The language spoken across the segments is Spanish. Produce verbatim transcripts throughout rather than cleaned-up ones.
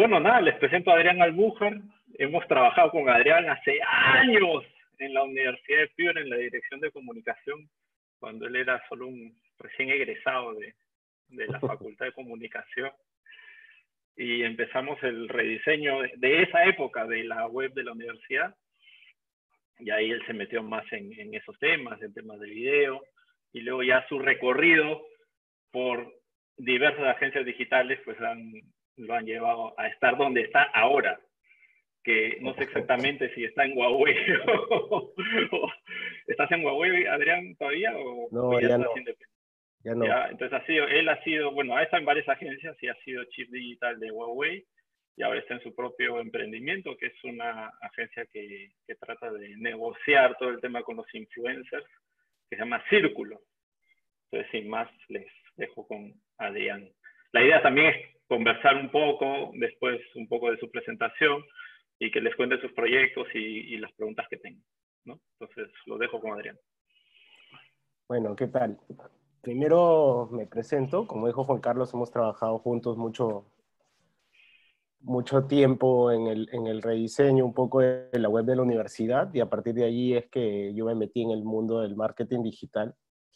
bueno, nada, les presento a Adrián Albújar. Hemos trabajado con Adrián hace años en la Universidad de Piura, en la Dirección de Comunicación, cuando él era solo un recién egresado de, de la Facultad de Comunicación. Y empezamos el rediseño de, de esa época de la web de la universidad. Y ahí él se metió más en, en esos temas, en temas de video. Y luego ya su recorrido por diversas agencias digitales, pues han, lo han llevado a estar donde está ahora. Que no sé exactamente si está en Huawei o, o ¿estás en Huawei, Adrián, todavía? O, no, o ya, ya estás no. independiente. Ya no. Ya, entonces ha sido, él ha sido, bueno, ha estado en varias agencias y ha sido Chief Digital de Huawei y ahora está en su propio emprendimiento, que es una agencia que, que trata de negociar todo el tema con los influencers, que se llama Círculo. Entonces, sin más, les dejo con Adrián. La idea también es conversar un poco, después un poco de su presentación y que les cuente sus proyectos y, y las preguntas que tengan, ¿no? Entonces, lo dejo con Adrián. Bueno, ¿qué tal? Primero me presento, como dijo Juan Carlos, hemos trabajado juntos mucho, mucho tiempo en el, en el rediseño un poco de la web de la universidad y a partir de allí es que yo me metí en el mundo del marketing digital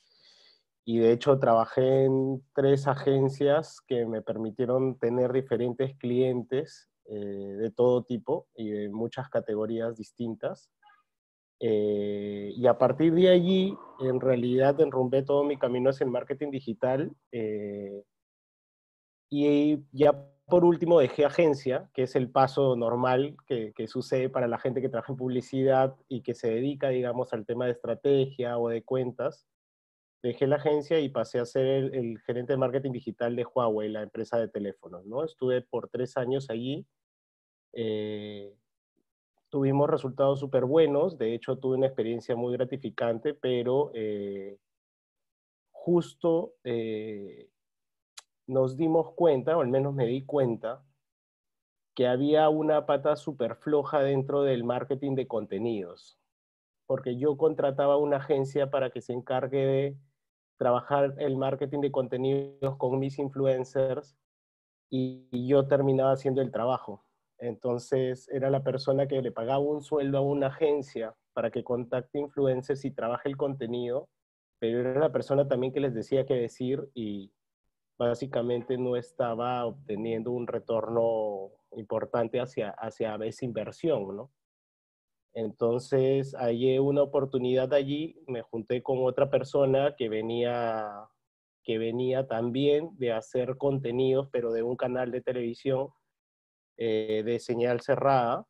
y de hecho trabajé en tres agencias que me permitieron tener diferentes clientes eh, de todo tipo y de muchas categorías distintas. Eh, y a partir de allí, en realidad, enrumbé todo mi camino hacia el marketing digital. Eh, y ya por último dejé agencia, que es el paso normal que, que sucede para la gente que trabaja en publicidad y que se dedica, digamos, al tema de estrategia o de cuentas. Dejé la agencia y pasé a ser el, el gerente de marketing digital de Huawei, la empresa de teléfonos, ¿no? Estuve por tres años allí. Eh, Tuvimos resultados súper buenos, de hecho tuve una experiencia muy gratificante, pero eh, justo eh, nos dimos cuenta, o al menos me di cuenta, que había una pata súper floja dentro del marketing de contenidos, porque yo contrataba una agencia para que se encargue de trabajar el marketing de contenidos con mis influencers y, y yo terminaba haciendo el trabajo. Entonces era la persona que le pagaba un sueldo a una agencia para que contacte influencers y trabaje el contenido, pero era la persona también que les decía qué decir y básicamente no estaba obteniendo un retorno importante hacia, hacia esa inversión, ¿no? Entonces hallé una oportunidad allí, me junté con otra persona que venía, que venía también de hacer contenidos, pero de un canal de televisión eh, de señal cerrada,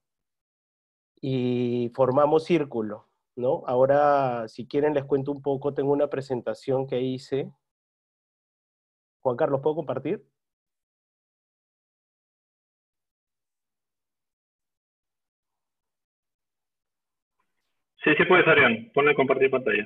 y formamos Círculo, ¿no? Ahora, si quieren, les cuento un poco, tengo una presentación que hice. Juan Carlos, ¿puedo compartir? Sí, sí puedes, Adrián. Ponle compartir pantalla.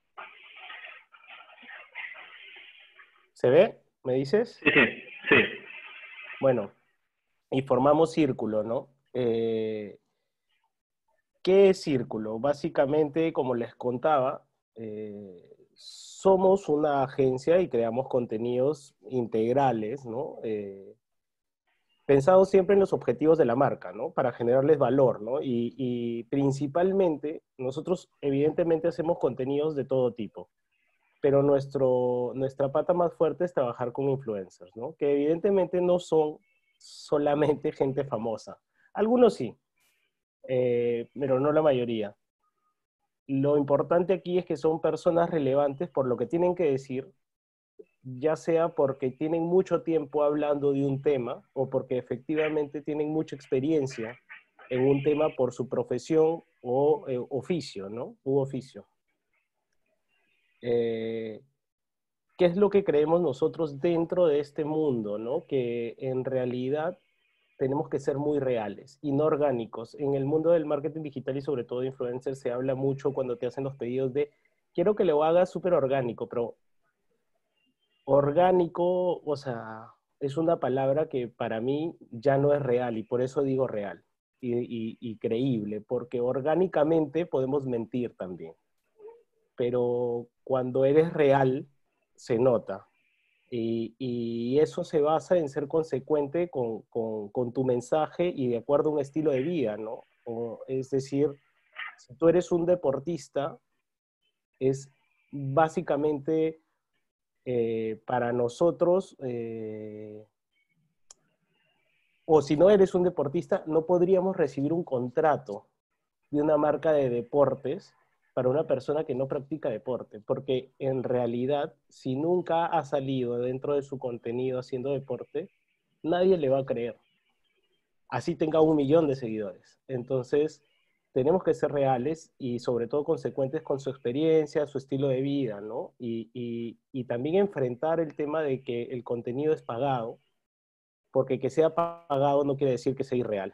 ¿Se ve? ¿Me dices? Sí, sí, sí. Bueno, y formamos Círculo, ¿no? Eh, ¿Qué es Círculo? Básicamente, como les contaba, eh, somos una agencia y creamos contenidos integrales, ¿no? Eh, pensados siempre en los objetivos de la marca, ¿no? Para generarles valor, ¿no? Y, y principalmente, nosotros evidentemente hacemos contenidos de todo tipo, pero nuestro, nuestra pata más fuerte es trabajar con influencers, ¿no? Que evidentemente no son solamente gente famosa. Algunos sí, eh, pero no la mayoría. Lo importante aquí es que son personas relevantes por lo que tienen que decir, ya sea porque tienen mucho tiempo hablando de un tema o porque efectivamente tienen mucha experiencia en un tema por su profesión o eh, oficio, ¿no? U oficio. Eh, ¿Qué es lo que creemos nosotros dentro de este mundo, ¿no? Que en realidad tenemos que ser muy reales y no orgánicos. En el mundo del marketing digital y sobre todo de influencers se habla mucho cuando te hacen los pedidos de quiero que lo hagas súper orgánico, pero orgánico, o sea, es una palabra que para mí ya no es real y por eso digo real y, y, y creíble, porque orgánicamente podemos mentir también, pero cuando eres real se nota. Y, y eso se basa en ser consecuente con, con, con tu mensaje y de acuerdo a un estilo de vida, ¿no? O, es decir, si tú eres un deportista, es básicamente eh, para nosotros, eh, o si no eres un deportista, no podríamos recibir un contrato de una marca de deportes para una persona que no practica deporte, porque en realidad, si nunca ha salido dentro de su contenido haciendo deporte, nadie le va a creer, así tenga un millón de seguidores. Entonces, tenemos que ser reales y sobre todo consecuentes con su experiencia, su estilo de vida, ¿no? Y, y, y también enfrentar el tema de que el contenido es pagado, porque que sea pagado no quiere decir que sea irreal.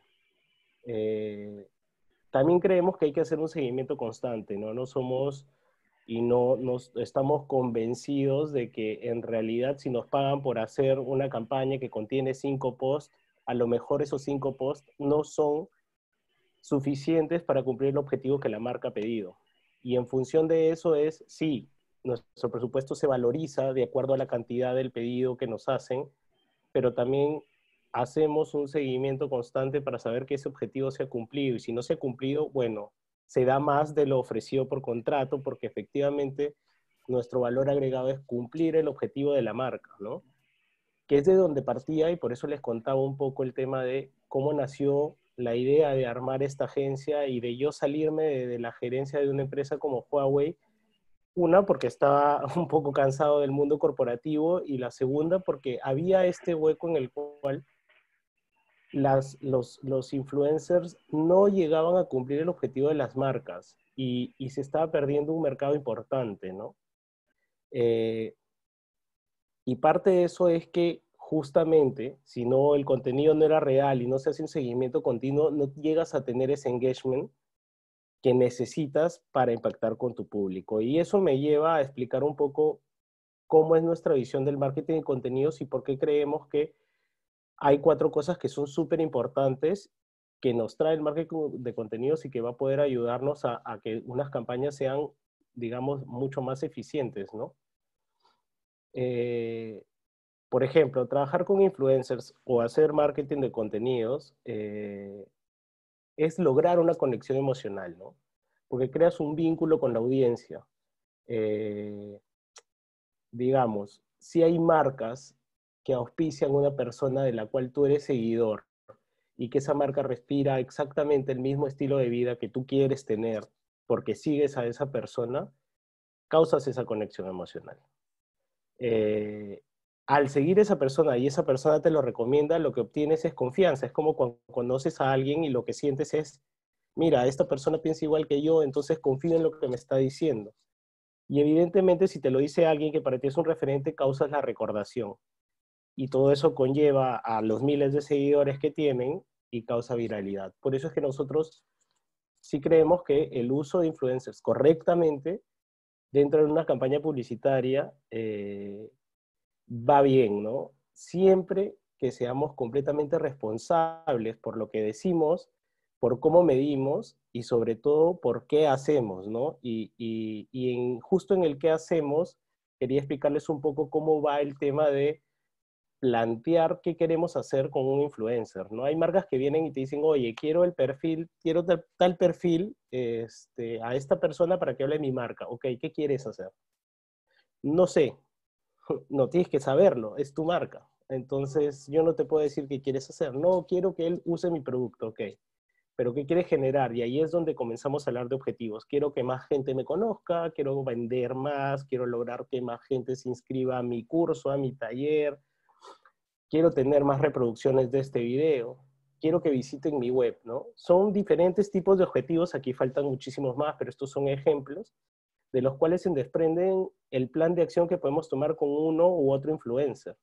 Eh, también creemos que hay que hacer un seguimiento constante, ¿no? No somos y no nos estamos convencidos de que en realidad si nos pagan por hacer una campaña que contiene cinco posts, a lo mejor esos cinco posts no son suficientes para cumplir el objetivo que la marca ha pedido. Y en función de eso es, sí, nuestro presupuesto se valoriza de acuerdo a la cantidad del pedido que nos hacen, pero también hacemos un seguimiento constante para saber que ese objetivo se ha cumplido. Y si no se ha cumplido, bueno, se da más de lo ofrecido por contrato, porque efectivamente nuestro valor agregado es cumplir el objetivo de la marca, ¿no? Que es de donde partía, y por eso les contaba un poco el tema de cómo nació la idea de armar esta agencia y de yo salirme de, de la gerencia de una empresa como Huawei. Una, porque estaba un poco cansado del mundo corporativo, y la segunda, porque había este hueco en el cual las, los, los influencers no llegaban a cumplir el objetivo de las marcas y, y se estaba perdiendo un mercado importante, ¿no? Eh, y parte de eso es que justamente, si no el contenido no era real y no se hace un seguimiento continuo, no llegas a tener ese engagement que necesitas para impactar con tu público. Y eso me lleva a explicar un poco cómo es nuestra visión del marketing de contenidos y por qué creemos que hay cuatro cosas que son súper importantes que nos trae el marketing de contenidos y que va a poder ayudarnos a, a que unas campañas sean, digamos, mucho más eficientes, ¿no? Eh, por ejemplo, trabajar con influencers o hacer marketing de contenidos eh, es lograr una conexión emocional, ¿no? Porque creas un vínculo con la audiencia. Eh, digamos, si hay marcas que auspician a una persona de la cual tú eres seguidor y que esa marca respira exactamente el mismo estilo de vida que tú quieres tener porque sigues a esa persona, causas esa conexión emocional. Eh, al seguir a esa persona y esa persona te lo recomienda, lo que obtienes es confianza. Es como cuando conoces a alguien y lo que sientes es, mira, esta persona piensa igual que yo, entonces confío en lo que me está diciendo. Y evidentemente, si te lo dice alguien que para ti es un referente, causas la recordación. Y todo eso conlleva a los miles de seguidores que tienen y causa viralidad. Por eso es que nosotros sí creemos que el uso de influencers correctamente dentro de una campaña publicitaria eh, va bien, ¿no? Siempre que seamos completamente responsables por lo que decimos, por cómo medimos y sobre todo por qué hacemos, ¿no? Y, y, y en, justo en el qué hacemos, quería explicarles un poco cómo va el tema de plantear qué queremos hacer con un influencer, ¿no? Hay marcas que vienen y te dicen, oye, quiero el perfil, quiero tal, tal perfil este, a esta persona para que hable de mi marca. Ok, ¿qué quieres hacer? No sé, no tienes que saberlo, es tu marca. Entonces yo no te puedo decir qué quieres hacer. No, quiero que él use mi producto, ok. Pero ¿qué quieres generar? Y ahí es donde comenzamos a hablar de objetivos. Quiero que más gente me conozca, quiero vender más, quiero lograr que más gente se inscriba a mi curso, a mi taller, quiero tener más reproducciones de este video, quiero que visiten mi web, ¿no? Son diferentes tipos de objetivos, aquí faltan muchísimos más, pero estos son ejemplos de los cuales se desprenden el plan de acción que podemos tomar con uno u otro influencer.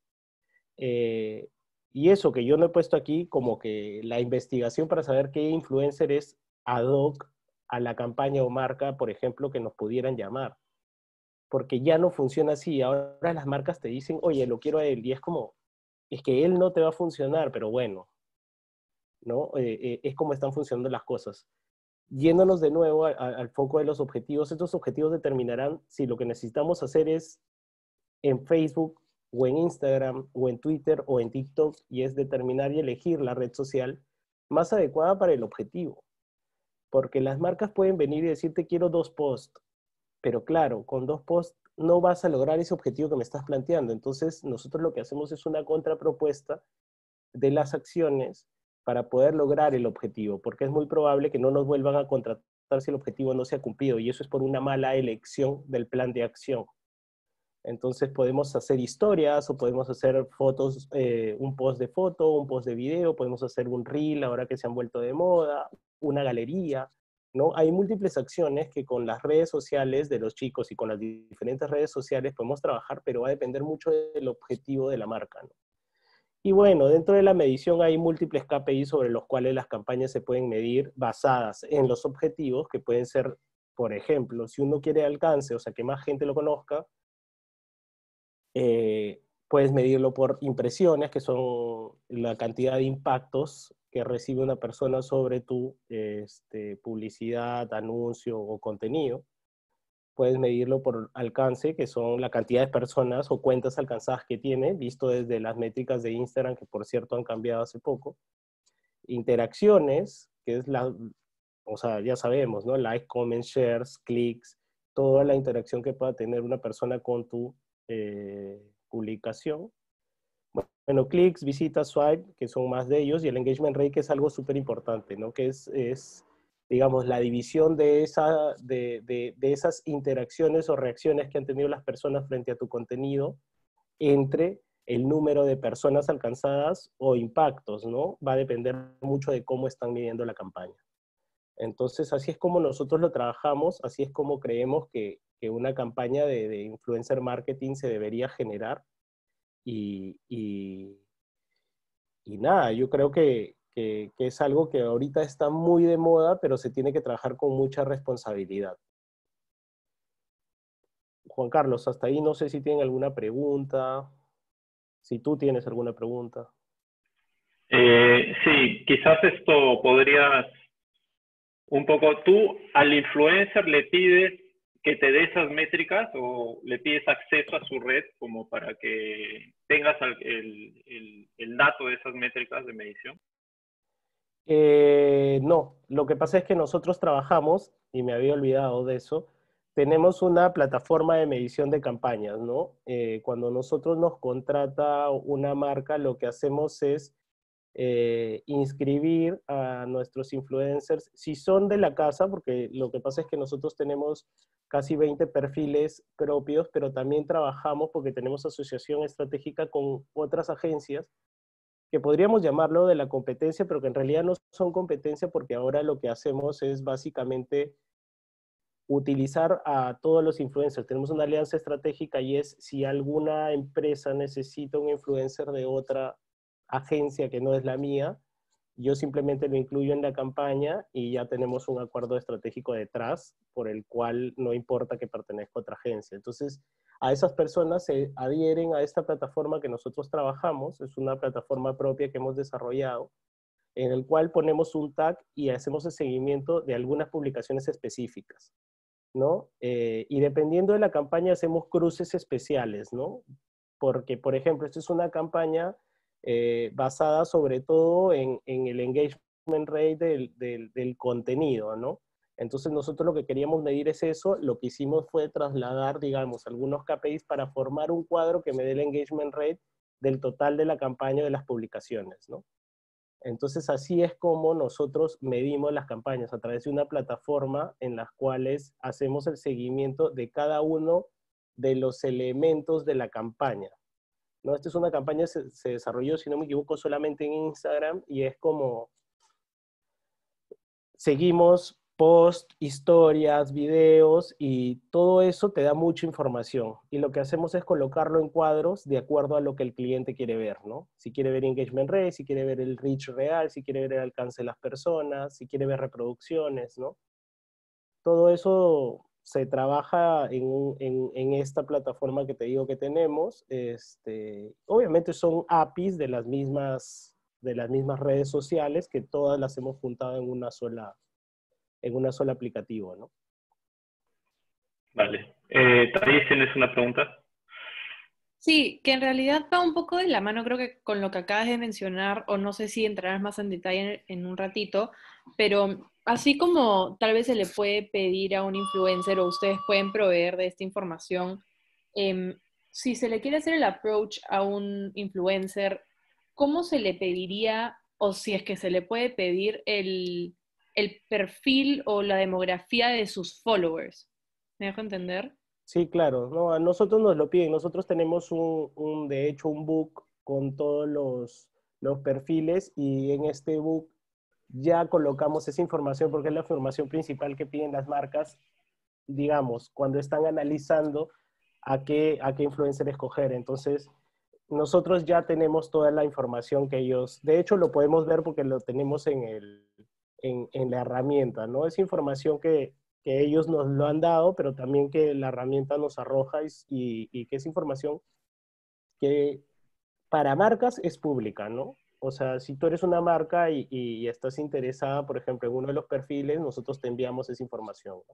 Eh, y eso que yo no he puesto aquí como que la investigación para saber qué influencer es ad hoc a la campaña o marca, por ejemplo, que nos pudieran llamar. Porque ya no funciona así. Ahora las marcas te dicen, oye, lo quiero a él. Y es como, es que él no te va a funcionar, pero bueno, ¿no? Eh, eh, es como están funcionando las cosas. Yéndonos de nuevo a, a, al foco de los objetivos, estos objetivos determinarán si lo que necesitamos hacer es en Facebook o en Instagram, o en Twitter, o en TikTok, y es determinar y elegir la red social más adecuada para el objetivo. Porque las marcas pueden venir y decirte quiero dos posts, pero claro, con dos posts no vas a lograr ese objetivo que me estás planteando. Entonces, nosotros lo que hacemos es una contrapropuesta de las acciones para poder lograr el objetivo, porque es muy probable que no nos vuelvan a contratar si el objetivo no se ha cumplido, y eso es por una mala elección del plan de acción. Entonces podemos hacer historias o podemos hacer fotos, eh, un post de foto, un post de video, podemos hacer un reel ahora que se han vuelto de moda, una galería, ¿no? Hay múltiples acciones que con las redes sociales de los chicos y con las diferentes redes sociales podemos trabajar, pero va a depender mucho del objetivo de la marca, ¿no? Y bueno, dentro de la medición hay múltiples K P I sobre los cuales las campañas se pueden medir basadas en los objetivos, que pueden ser, por ejemplo, si uno quiere alcance, o sea, que más gente lo conozca, eh, puedes medirlo por impresiones, que son la cantidad de impactos que recibe una persona sobre tu este, publicidad, anuncio o contenido. Puedes medirlo por alcance, que son la cantidad de personas o cuentas alcanzadas que tiene, visto desde las métricas de Instagram, que por cierto han cambiado hace poco. Interacciones, que es la, o sea, ya sabemos, ¿no? Like, comments, shares, clics, toda la interacción que pueda tener una persona con tu eh, publicación. Bueno, clics, visitas, swipe, que son más de ellos, y el engagement rate, que es algo súper importante, ¿no? Que es, es, digamos, la división de, esa, de, de, de esas interacciones o reacciones que han tenido las personas frente a tu contenido entre el número de personas alcanzadas o impactos, ¿no? Va a depender mucho de cómo están midiendo la campaña. Entonces, así es como nosotros lo trabajamos, así es como creemos que, que una campaña de, de influencer marketing se debería generar. Y, y, y nada, yo creo que, que, que es algo que ahorita está muy de moda, pero se tiene que trabajar con mucha responsabilidad. Juan Carlos, hasta ahí no sé si tienen alguna pregunta, si tú tienes alguna pregunta. Eh, sí, quizás esto podrías, un poco, tú al influencer le pides que te dé esas métricas o le pides acceso a su red como para que tengas el, el, el dato de esas métricas de medición. Eh, no, lo que pasa es que nosotros trabajamos, y me había olvidado de eso, tenemos una plataforma de medición de campañas, ¿no? Eh, cuando nosotros nos contrata una marca, lo que hacemos es eh, inscribir a nuestros influencers, si son de la casa, porque lo que pasa es que nosotros tenemos casi veinte perfiles propios, pero también trabajamos porque tenemos asociación estratégica con otras agencias que podríamos llamarlo de la competencia, pero que en realidad no son competencia, porque ahora lo que hacemos es básicamente utilizar a todos los influencers. Tenemos una alianza estratégica y es si alguna empresa necesita un influencer de otra agencia que no es la mía, yo simplemente lo incluyo en la campaña y ya tenemos un acuerdo estratégico detrás por el cual no importa que pertenezca a otra agencia. Entonces, a esas personas se adhieren a esta plataforma que nosotros trabajamos, es una plataforma propia que hemos desarrollado, en el cual ponemos un tag y hacemos el seguimiento de algunas publicaciones específicas, ¿no? Eh, y dependiendo de la campaña hacemos cruces especiales, ¿no? Porque, por ejemplo, esta es una campaña eh, basada sobre todo en, en el engagement rate del, del, del contenido, ¿no? Entonces nosotros lo que queríamos medir es eso, lo que hicimos fue trasladar, digamos, algunos K P Is para formar un cuadro que me dé el engagement rate del total de la campaña de las publicaciones, ¿no? Entonces así es como nosotros medimos las campañas, a través de una plataforma en las cuales hacemos el seguimiento de cada uno de los elementos de la campaña, ¿no? Esta es una campaña que se, se desarrolló, si no me equivoco, solamente en Instagram, y es como seguimos post, historias, videos, y todo eso te da mucha información. Y lo que hacemos es colocarlo en cuadros de acuerdo a lo que el cliente quiere ver, ¿no? Si quiere ver engagement rate, si quiere ver el reach real, si quiere ver el alcance de las personas, si quiere ver reproducciones, ¿no? Todo eso se trabaja en, en, en esta plataforma que te digo que tenemos. Este, obviamente son A P Is de las mismas, de las mismas redes sociales, que todas las hemos juntado en una sola, en una sola aplicativo, ¿no? Vale. Eh, Thais, ¿tienes una pregunta? Sí, que en realidad va un poco de la mano, creo que con lo que acabas de mencionar, o no sé si entrarás más en detalle en, en un ratito, pero así como tal vez se le puede pedir a un influencer o ustedes pueden proveer de esta información, em, si se le quiere hacer el approach a un influencer, ¿cómo se le pediría o si es que se le puede pedir el, el perfil o la demografía de sus followers? ¿Me dejo entender? Sí, claro, no, a nosotros nos lo piden. Nosotros tenemos un, un, de hecho, un book con todos los, los perfiles y en este book ya colocamos esa información porque es la información principal que piden las marcas, digamos, cuando están analizando a qué, a qué influencer escoger. Entonces, nosotros ya tenemos toda la información que ellos, de hecho, lo podemos ver porque lo tenemos en, el, en, en la herramienta, ¿no? Es información que, que ellos nos lo han dado, pero también que la herramienta nos arroja y, y, y que es información que para marcas es pública, ¿no? O sea, si tú eres una marca y, y, estás interesada, por ejemplo, en uno de los perfiles, nosotros te enviamos esa información, ¿no?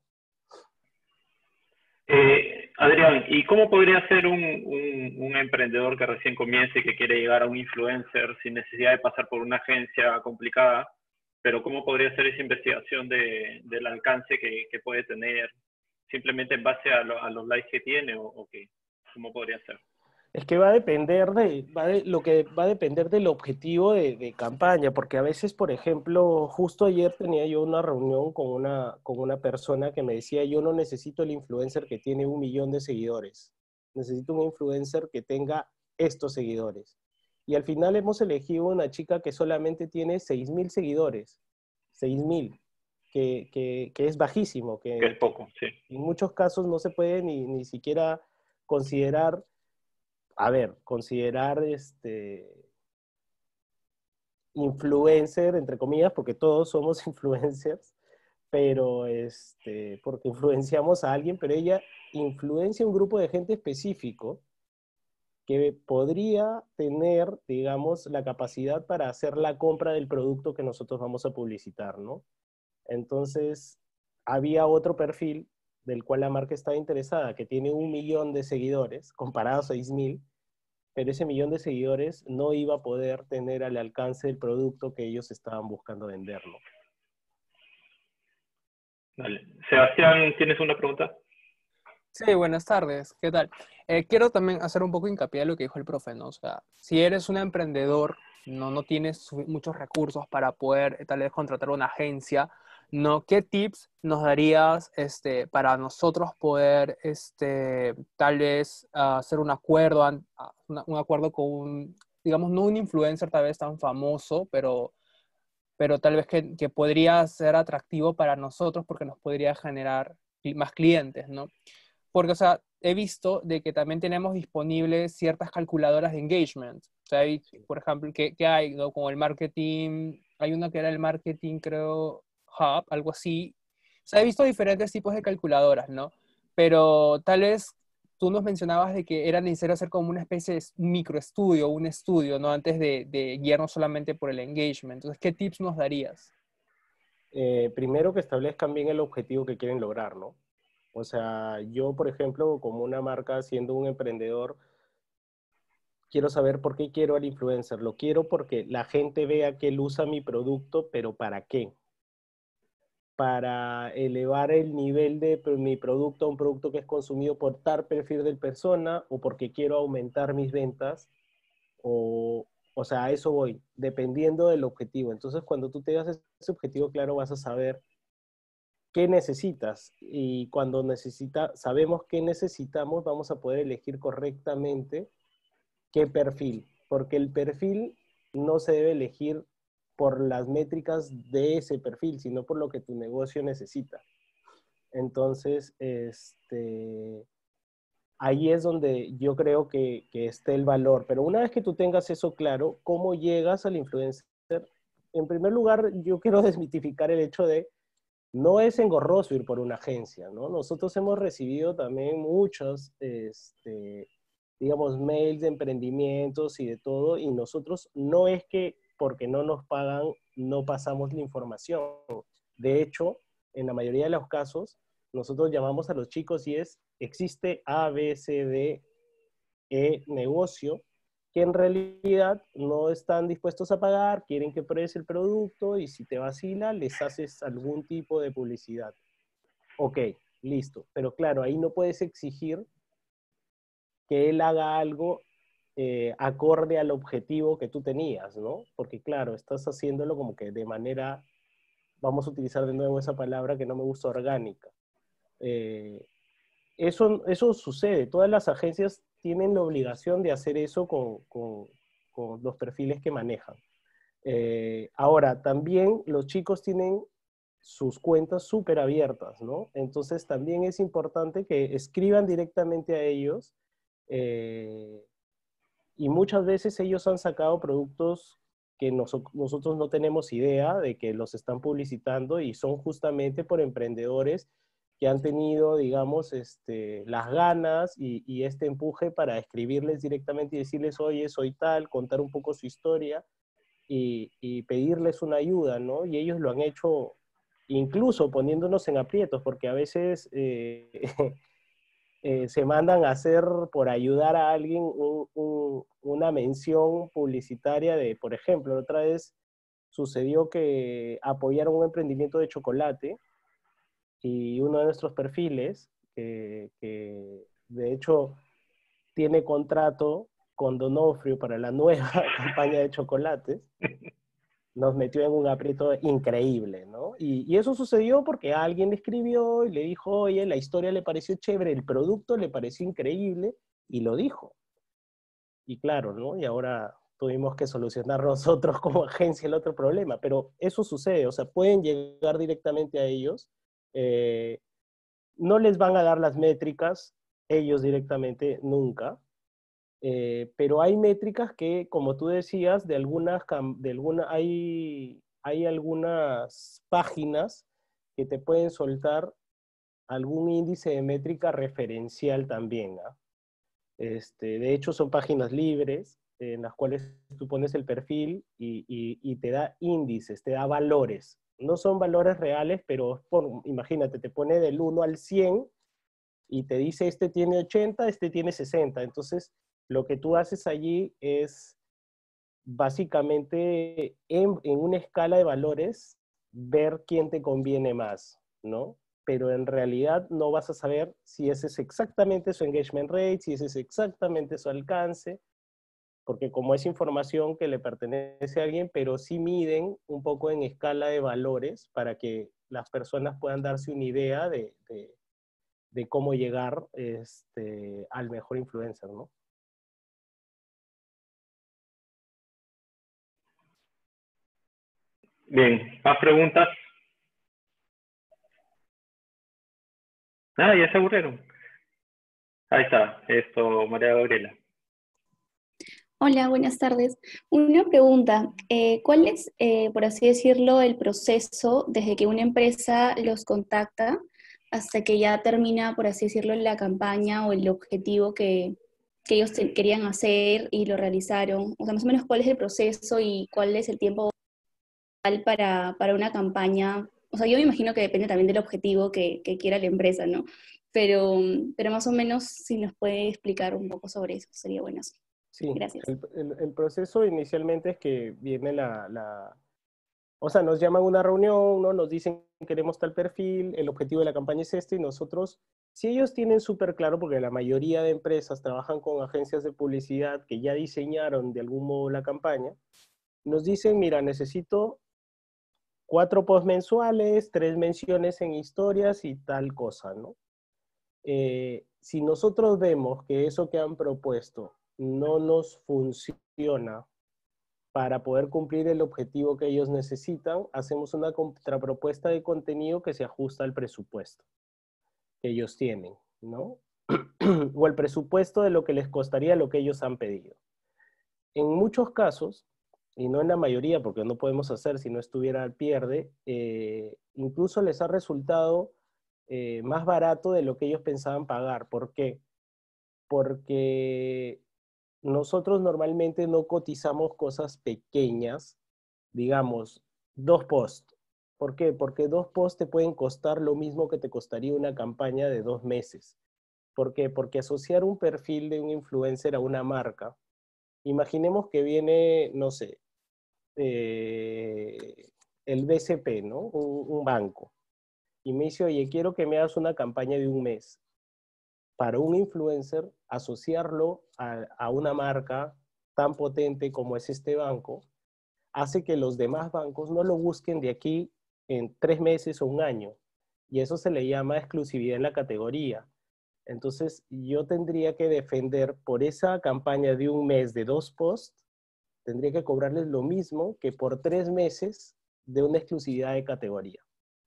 Eh, Adrián, ¿y cómo podría ser un, un, un emprendedor que recién comience y que quiere llegar a un influencer sin necesidad de pasar por una agencia complicada? Pero ¿cómo podría ser esa investigación de, del alcance que, que puede tener simplemente en base a, lo, a los likes que tiene o, o qué? ¿Cómo podría ser? Es que va a depender de, va de lo que va a depender del objetivo de, de campaña, porque a veces, por ejemplo, justo ayer tenía yo una reunión con una, con una persona que me decía, yo no necesito el influencer que tiene un millón de seguidores, necesito un influencer que tenga estos seguidores. Y al final hemos elegido una chica que solamente tiene seis mil seguidores, seis mil, que, que, que es bajísimo, Que que, es que poco, sí. en muchos casos no se puede ni, ni siquiera considerar a ver, considerar este influencer, entre comillas, porque todos somos influencers, pero este, porque influenciamos a alguien, pero ella influencia a un grupo de gente específico que podría tener, digamos, la capacidad para hacer la compra del producto que nosotros vamos a publicitar, ¿no? Entonces, había otro perfil del cual la marca estaba interesada, que tiene un millón de seguidores, comparado a seis mil, pero ese millón de seguidores no iba a poder tener al alcance el producto que ellos estaban buscando venderlo. Dale. Sebastián, ¿tienes una pregunta? Sí, buenas tardes, ¿qué tal? Eh, quiero también hacer un poco hincapié en lo que dijo el profe, ¿no? O sea, si eres un emprendedor, no, no tienes muchos recursos para poder eh, tal vez contratar una agencia, ¿no? ¿Qué tips nos darías este, para nosotros poder este, tal vez uh, hacer un acuerdo, uh, una, un acuerdo con un, digamos, no un influencer tal vez tan famoso, pero, pero tal vez que, que podría ser atractivo para nosotros porque nos podría generar más clientes, ¿no? Porque, o sea, he visto de que también tenemos disponibles ciertas calculadoras de engagement. O sea, hay, por ejemplo, que, que hay, ¿no? Como el marketing, hay una que era el marketing, creo, hub, algo así. O sea, he visto diferentes tipos de calculadoras, ¿no? Pero tal vez tú nos mencionabas de que era necesario hacer como una especie de microestudio, un estudio, ¿no? Antes de, de guiarnos solamente por el engagement. Entonces, ¿qué tips nos darías? Eh, primero que establezcan bien el objetivo que quieren lograr, ¿no? O sea, yo, por ejemplo, como una marca, siendo un emprendedor, quiero saber por qué quiero al influencer. Lo quiero porque la gente vea que él usa mi producto, pero ¿para qué? Para elevar el nivel de mi producto a un producto que es consumido por tal perfil de persona o porque quiero aumentar mis ventas o, o sea, a eso voy, dependiendo del objetivo. Entonces, cuando tú tengas ese objetivo claro, vas a saber qué necesitas y cuando necesita, sabemos qué necesitamos, vamos a poder elegir correctamente qué perfil, porque el perfil no se debe elegir por las métricas de ese perfil, sino por lo que tu negocio necesita. Entonces, este, ahí es donde yo creo que, que esté el valor. Pero una vez que tú tengas eso claro, ¿cómo llegas al influencer? En primer lugar, yo quiero desmitificar el hecho de no es engorroso ir por una agencia, ¿no? Nosotros hemos recibido también muchos, este, digamos, mails de emprendimientos y de todo, y nosotros no es que porque no nos pagan no pasamos la información. De hecho, en la mayoría de los casos, nosotros llamamos a los chicos y es, existe A, B, C, D, e-negocio, que en realidad no están dispuestos a pagar, quieren que pruebes el producto y si te vacila, les haces algún tipo de publicidad. Ok, listo. Pero claro, ahí no puedes exigir que él haga algo eh, acorde al objetivo que tú tenías, ¿no? Porque claro, estás haciéndolo como que de manera, vamos a utilizar de nuevo esa palabra que no me gusta, orgánica. Eh, eso, eso sucede, todas las agencias tienen la obligación de hacer eso con, con, con los perfiles que manejan. Eh, ahora, también los chicos tienen sus cuentas súper abiertas, ¿no? Entonces también es importante que escriban directamente a ellos, eh, y muchas veces ellos han sacado productos que nos, nosotros no tenemos idea de que los están publicitando y son justamente por emprendedores que han tenido, digamos, este, las ganas y, y este empuje para escribirles directamente y decirles, oye, soy tal, contar un poco su historia y, y pedirles una ayuda, ¿no? Y ellos lo han hecho incluso poniéndonos en aprietos, porque a veces eh, eh, se mandan a hacer por ayudar a alguien un, un, una mención publicitaria de, por ejemplo, otra vez sucedió que apoyaron un emprendimiento de chocolate y uno de nuestros perfiles, que, que de hecho tiene contrato con Donofrio para la nueva campaña de chocolates, nos metió en un aprieto increíble, ¿no? Y, y eso sucedió porque alguien le escribió y le dijo, oye, la historia le pareció chévere, el producto le pareció increíble, y lo dijo. Y claro, ¿no? Y ahora tuvimos que solucionar nosotros como agencia el otro problema, pero eso sucede, o sea, pueden llegar directamente a ellos, eh, no les van a dar las métricas ellos directamente nunca, eh, pero hay métricas que, como tú decías, de algunas, de alguna, hay, hay algunas páginas que te pueden soltar algún índice de métrica referencial también, ¿ah? Este, de hecho, son páginas libres en las cuales tú pones el perfil y, y, y te da índices, te da valores. No son valores reales, pero por, imagínate, te pone del uno al cien y te dice este tiene ochenta, este tiene sesenta. Entonces, lo que tú haces allí es básicamente en, en una escala de valores ver quién te conviene más, ¿no? Pero en realidad no vas a saber si ese es exactamente su engagement rate, si ese es exactamente su alcance, porque como es información que le pertenece a alguien, pero sí miden un poco en escala de valores para que las personas puedan darse una idea de, de, de cómo llegar este, al mejor influencer, ¿no? Bien, más preguntas. Ah, ya se aburrieron. Ahí está, esto, María Gabriela. Hola, buenas tardes. Una pregunta, eh, ¿cuál es, eh, por así decirlo, el proceso desde que una empresa los contacta hasta que ya termina, por así decirlo, la campaña o el objetivo que, que ellos te- querían hacer y lo realizaron? O sea, más o menos cuál es el proceso y cuál es el tiempo para, para una campaña. O sea, yo me imagino que depende también del objetivo que, que quiera la empresa, ¿no? Pero, pero más o menos si nos puede explicar un poco sobre eso, sería bueno. Sí, Gracias. el, el, el proceso inicialmente es que viene la, la, o sea, nos llaman a una reunión, ¿no? Nos dicen queremos tal perfil, el objetivo de la campaña es este, y nosotros, si ellos tienen súper claro, porque la mayoría de empresas trabajan con agencias de publicidad que ya diseñaron de algún modo la campaña, nos dicen, mira, necesito cuatro posts mensuales, tres menciones en historias y tal cosa, ¿no? Eh, si nosotros vemos que eso que han propuesto no nos funciona para poder cumplir el objetivo que ellos necesitan, hacemos una contrapropuesta de contenido que se ajusta al presupuesto que ellos tienen, ¿no? O el presupuesto de lo que les costaría lo que ellos han pedido. En muchos casos, y no en la mayoría, porque no podemos hacer si no estuviera al pierde, eh, incluso les ha resultado eh, más barato de lo que ellos pensaban pagar. ¿Por qué? Porque nosotros normalmente no cotizamos cosas pequeñas, digamos, dos posts. ¿Por qué? Porque dos posts te pueden costar lo mismo que te costaría una campaña de dos meses. ¿Por qué? Porque asociar un perfil de un influencer a una marca, imaginemos que viene, no sé, eh, el B C P, ¿no? Un, un banco. Y me dice, oye, quiero que me hagas una campaña de un mes. Para un influencer, asociarlo a, a una marca tan potente como es este banco, hace que los demás bancos no lo busquen de aquí en tres meses o un año. Y eso se le llama exclusividad en la categoría. Entonces, yo tendría que defender por esa campaña de un mes de dos posts, tendría que cobrarles lo mismo que por tres meses de una exclusividad de categoría.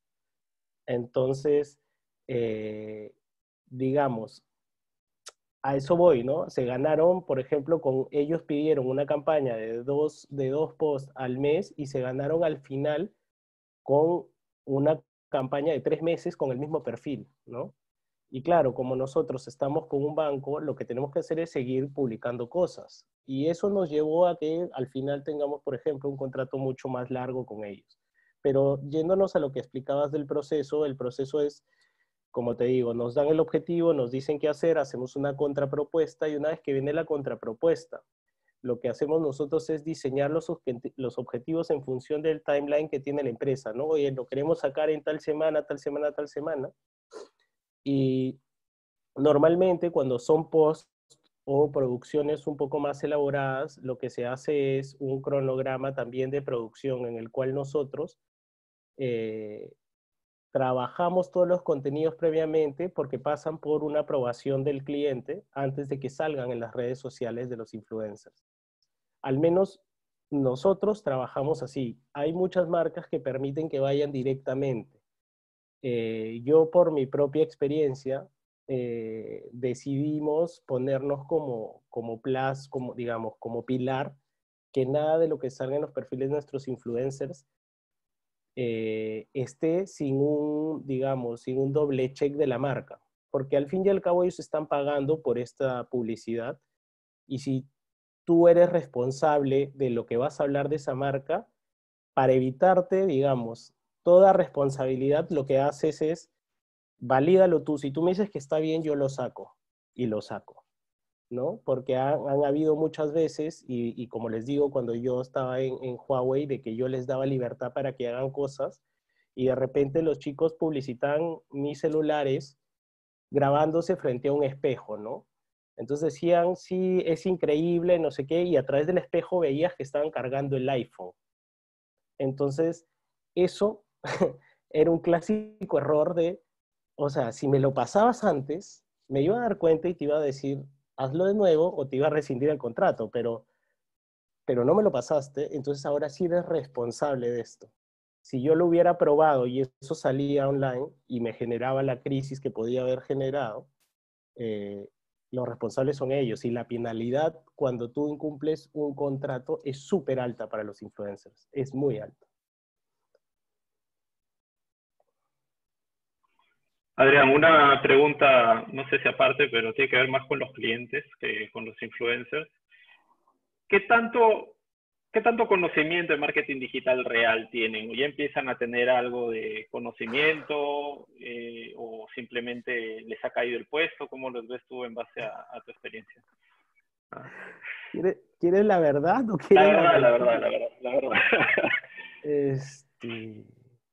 Entonces, eh, digamos, a eso voy, ¿no? Se ganaron, por ejemplo, con ellos pidieron una campaña de dos, de dos posts al mes y se ganaron al final con una campaña de tres meses con el mismo perfil, ¿no? Y claro, como nosotros estamos con un banco, lo que tenemos que hacer es seguir publicando cosas. Y eso nos llevó a que al final tengamos, por ejemplo, un contrato mucho más largo con ellos. Pero yéndonos a lo que explicabas del proceso, el proceso es, como te digo, nos dan el objetivo, nos dicen qué hacer, hacemos una contrapropuesta y una vez que viene la contrapropuesta, lo que hacemos nosotros es diseñar los, los objetivos en función del timeline que tiene la empresa, ¿no? Oye, lo queremos sacar en tal semana, tal semana, tal semana. Y normalmente cuando son posts o producciones un poco más elaboradas, lo que se hace es un cronograma también de producción en el cual nosotros eh, trabajamos todos los contenidos previamente porque pasan por una aprobación del cliente antes de que salgan en las redes sociales de los influencers. Al menos nosotros trabajamos así. Hay muchas marcas que permiten que vayan directamente. Eh, yo por mi propia experiencia eh, decidimos ponernos como, como plus, como, digamos, como pilar, que nada de lo que salga en los perfiles de nuestros influencers eh, esté sin un, digamos, sin un doble check de la marca. Porque al fin y al cabo ellos están pagando por esta publicidad y si tú eres responsable de lo que vas a hablar de esa marca, para evitarte, digamos, toda responsabilidad, lo que haces es valídalo tú. Si tú me dices que está bien, yo lo saco y lo saco, ¿no? Porque han, han habido muchas veces, y, y como les digo, cuando yo estaba en, en Huawei, de que yo les daba libertad para que hagan cosas, y de repente los chicos publicitan mis celulares grabándose frente a un espejo, ¿no? Entonces decían, sí, es increíble, no sé qué, y a través del espejo veías que estaban cargando el iPhone. Entonces, eso era un clásico error de, o sea, si me lo pasabas antes, me iba a dar cuenta y te iba a decir, hazlo de nuevo o te iba a rescindir el contrato, pero, pero no me lo pasaste, entonces ahora sí eres responsable de esto. Si yo lo hubiera probado y eso salía online y me generaba la crisis que podía haber generado, eh, los responsables son ellos. Y la penalidad cuando tú incumples un contrato es súper alta para los influencers, es muy alta. Adrián, una pregunta, no sé si aparte, pero tiene que ver más con los clientes que con los influencers. ¿Qué tanto, qué tanto conocimiento de marketing digital real tienen? ¿O ya empiezan a tener algo de conocimiento eh, o simplemente les ha caído el puesto? ¿Cómo los ves tú en base a, a tu experiencia? Ah. ¿Quieres, ¿Quieres la verdad o La quieres verdad, la la verdad, la verdad, la verdad. Este,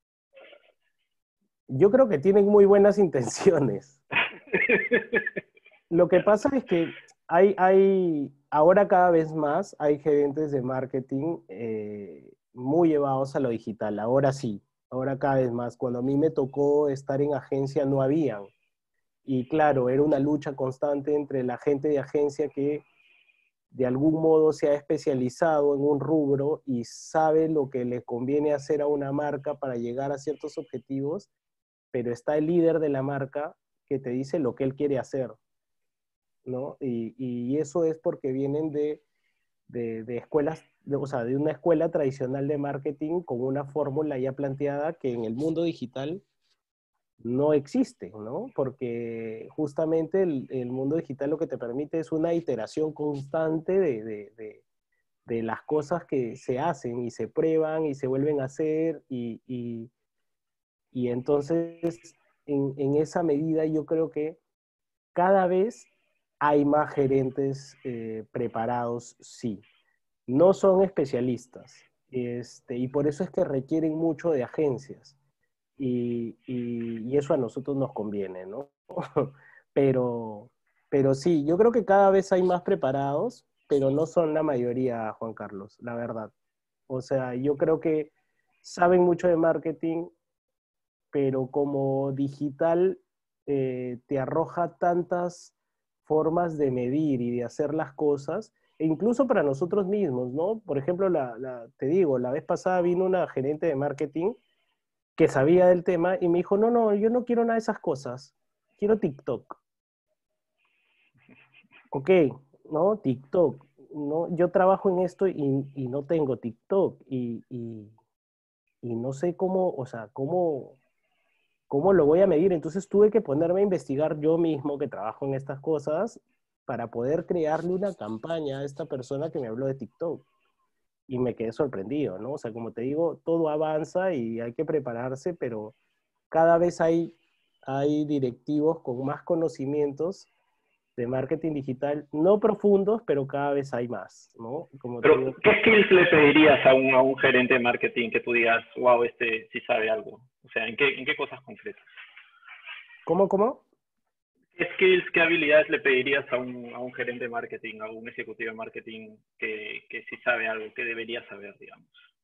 yo creo que tienen muy buenas intenciones. Lo que pasa es que hay, hay, ahora cada vez más hay gerentes de marketing eh, muy llevados a lo digital. Ahora sí, ahora cada vez más. Cuando a mí me tocó estar en agencia no habían. Y claro, era una lucha constante entre la gente de agencia que de algún modo se ha especializado en un rubro y sabe lo que le conviene hacer a una marca para llegar a ciertos objetivos, pero está el líder de la marca que te dice lo que él quiere hacer, ¿no? Y, y eso es porque vienen de, de, de escuelas, de, o sea, de una escuela tradicional de marketing con una fórmula ya planteada que en el mundo digital no existe, ¿no? Porque justamente el, el mundo digital lo que te permite es una iteración constante de, de, de, de las cosas que se hacen y se prueban y se vuelven a hacer y, y, y entonces en, en esa medida yo creo que cada vez hay más gerentes eh, preparados, sí. No son especialistas, este, y por eso es que requieren mucho de agencias. Y, y, y eso a nosotros nos conviene, ¿no? Pero, pero sí, yo creo que cada vez hay más preparados, pero no son la mayoría, Juan Carlos, la verdad. O sea, yo creo que saben mucho de marketing, pero como digital eh, te arroja tantas formas de medir y de hacer las cosas, e incluso para nosotros mismos, ¿no? Por ejemplo, la, la, te digo, la vez pasada vino una gerente de marketing que sabía del tema y me dijo, no, no, yo no quiero nada de esas cosas, quiero TikTok. Ok, ¿no? TikTok. No, yo trabajo en esto y, y no tengo TikTok y, y, y no sé cómo, o sea, cómo, cómo lo voy a medir. Entonces tuve que ponerme a investigar yo mismo que trabajo en estas cosas para poder crearle una campaña a esta persona que me habló de TikTok. Y me quedé sorprendido, ¿no? O sea, como te digo, todo avanza y hay que prepararse, pero cada vez hay, hay directivos con más conocimientos de marketing digital, no profundos, pero cada vez hay más, ¿no? Como te Pero, digo, ¿qué skills le pedirías a un, a un gerente de marketing que tú digas, wow, este sí sabe algo? O sea, ¿en qué, en qué cosas concretas? ¿cómo, cómo? ¿Qué skills, qué habilidades le pedirías a un, a un gerente de marketing, a un ejecutivo de marketing que, que sí sabe algo, que debería saber, digamos?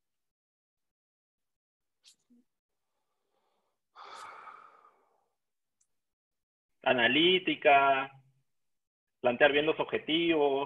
Analítica, plantear bien los objetivos.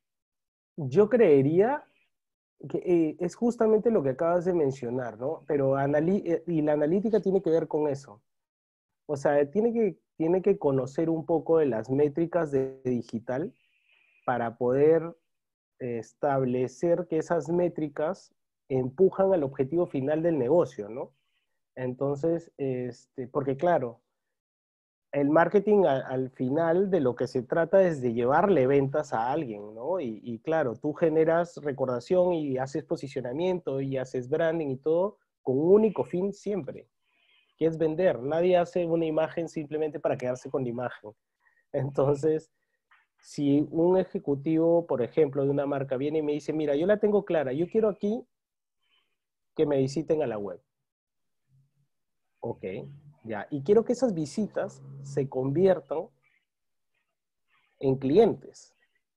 Yo creería que eh, es justamente lo que acabas de mencionar, ¿no? Pero anali eh, y la analítica tiene que ver con eso. O sea, tiene que, tiene que conocer un poco de las métricas de digital para poder eh, establecer que esas métricas empujan al objetivo final del negocio, ¿no? Entonces, este, porque claro, el marketing a, al final de lo que se trata es de llevarle ventas a alguien, ¿no? Y, y claro, tú generas recordación y haces posicionamiento y haces branding y todo con un único fin siempre, que es vender. Nadie hace una imagen simplemente para quedarse con la imagen. Entonces, si un ejecutivo, por ejemplo, de una marca viene y me dice, mira, yo la tengo clara, yo quiero aquí que me visiten a la web. Ok, ya. Y quiero que esas visitas se conviertan en clientes.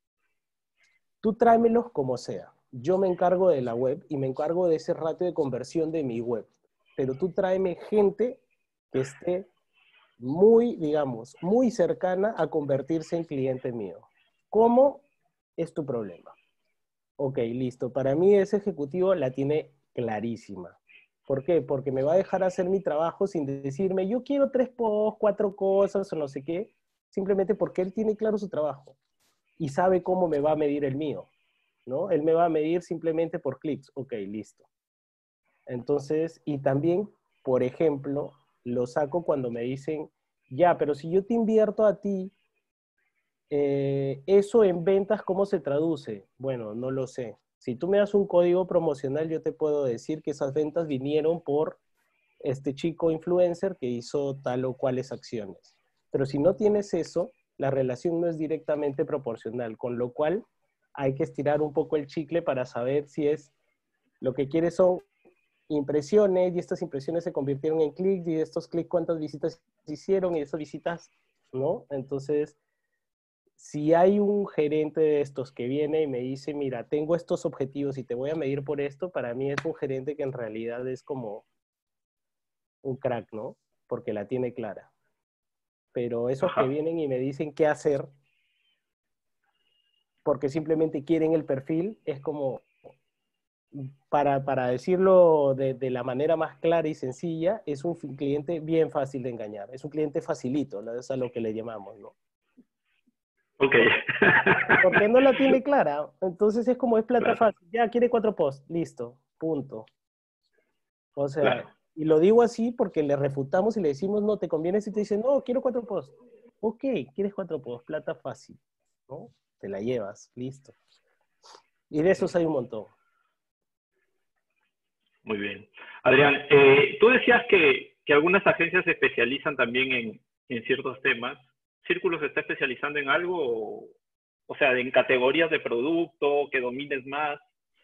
Tú tráemelos como sea. Yo me encargo de la web y me encargo de ese ratio de conversión de mi web. Pero tú tráeme gente que esté muy, digamos, muy cercana a convertirse en cliente mío. ¿Cómo es tu problema? Ok, listo. Para mí ese ejecutivo la tiene clarísima. ¿Por qué? Porque me va a dejar hacer mi trabajo sin decirme, yo quiero tres posts, cuatro cosas o no sé qué, simplemente porque él tiene claro su trabajo y sabe cómo me va a medir el mío, ¿no? Él me va a medir simplemente por clics. Ok, listo. Entonces, y también, por ejemplo, lo saco cuando me dicen, ya, pero si yo te invierto a ti, eh, eso en ventas, ¿cómo se traduce? Bueno, no lo sé. Si tú me das un código promocional, yo te puedo decir que esas ventas vinieron por este chico influencer que hizo tal o cuales acciones. Pero si no tienes eso, la relación no es directamente proporcional, con lo cual hay que estirar un poco el chicle para saber si es lo que quieres son impresiones y estas impresiones se convirtieron en clics y estos clics cuántas visitas hicieron y esas visitas, ¿no? Entonces, si hay un gerente de estos que viene y me dice, mira, tengo estos objetivos y te voy a medir por esto, para mí es un gerente que en realidad es como un crack, ¿no? Porque la tiene clara. Pero esos Ajá. que vienen y me dicen qué hacer, porque simplemente quieren el perfil, es como, para, para decirlo de, de la manera más clara y sencilla, es un cliente bien fácil de engañar. Es un cliente facilito, ¿no? Es a lo que le llamamos, ¿no? Ok. Porque no la tiene clara. Entonces es como es plata Claro, fácil. Ya quiere cuatro posts. Listo. Punto. O sea, claro. y lo digo así porque le refutamos y le decimos, no, te conviene si te dicen, no, quiero cuatro posts. Ok, quieres cuatro posts, plata fácil, ¿no? Te la llevas, listo. Y de esos hay un montón. Muy bien. Adrián, eh, tú decías que, que algunas agencias se especializan también en, en ciertos temas. círculo se está especializando en algo, o, o sea, en categorías de producto, que domines más.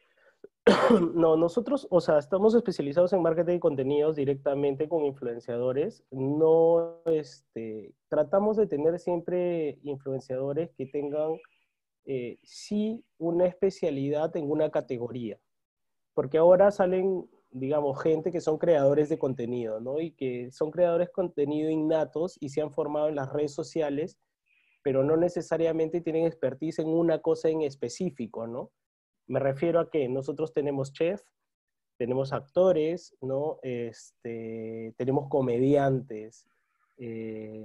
No, nosotros, o sea, estamos especializados en marketing de contenidos directamente con influenciadores. No, este, tratamos de tener siempre influenciadores que tengan, eh, sí, una especialidad en una categoría. Porque ahora salen, digamos, gente que son creadores de contenido, ¿no? Y que son creadores de contenido innatos y se han formado en las redes sociales, pero no necesariamente tienen expertise en una cosa en específico, ¿no? Me refiero a que nosotros tenemos chef, tenemos actores, ¿no? Este, tenemos comediantes, eh,